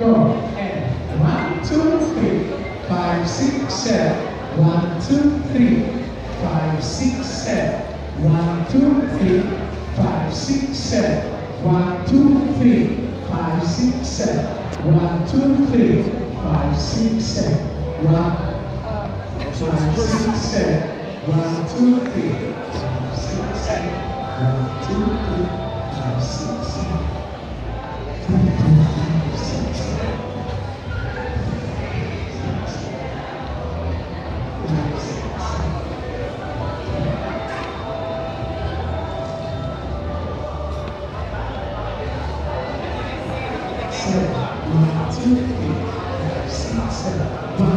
Go. And 1, 2, 3, 5, 6, 7. 1, 2, 3, 5, 6, 7. 1, 2, 3, 5, 6, 7. 1, 2, 3, 5, 6, 7. 1, 2, 3, 5, 6, 7. 1, 5, 6, 7. 1, 2, 3, 5, 6, 7. 1, 2, 3, 5, 6, 7. 1, 2, 3, 5, 6, 7. 1, 2, 3, 5, 6, 7.